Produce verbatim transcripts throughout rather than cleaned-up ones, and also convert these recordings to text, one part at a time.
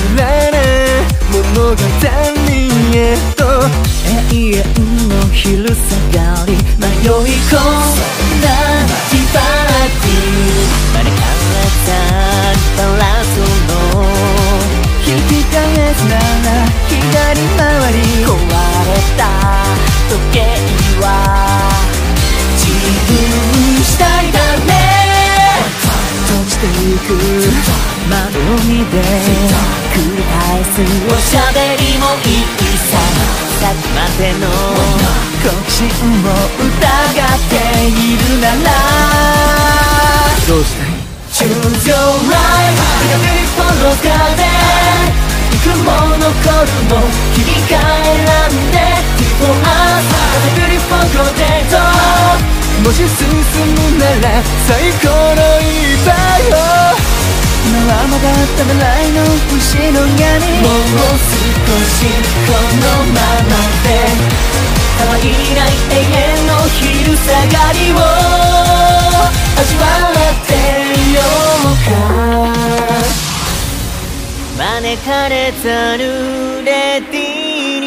らない物語へと永遠の昼下がり迷い込んだティパーティー招かれたバラソノ引き返すなら左回り壊れた時計は自分次第だね閉じてゆく窓を見て繰り返すおしゃべりもいいささっきまでの好奇心を疑っているならどうしたい Choose your life 見たふりフォロー風いくも残るも切り替えらんで Before us 見たふりフォローデートもし進むなら最高の一歩よ今はまだためらいの後ろ側にもう少しこのままで乾いない永遠の昼下がりを味わってようか招かれざるレディ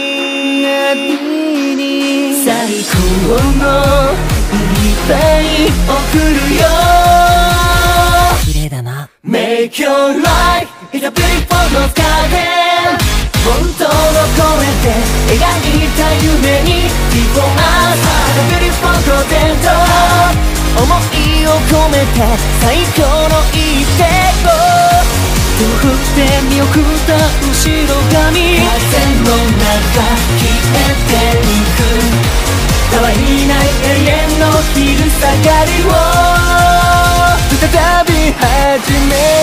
に最高のいっぱい送るよ綺麗だな Make your life is a beautiful garden 本当の声で描いた夢に Before us is a beautiful garden 思いを込めて最強の一手を手を振って見送った後ろ髪風の中消えてゆく変わりない永遠の昼下がりを再び始め